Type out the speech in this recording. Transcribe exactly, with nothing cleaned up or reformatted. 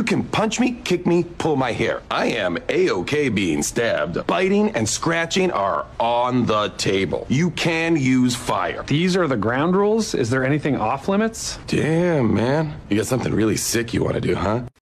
can punch me, kick me, pull my hair. I am A-okay being stabbed. Biting and scratching are on the table. You can use fire. These are the ground rules? Is there anything off limits? Damn, man. You got something really sick you want to do, huh?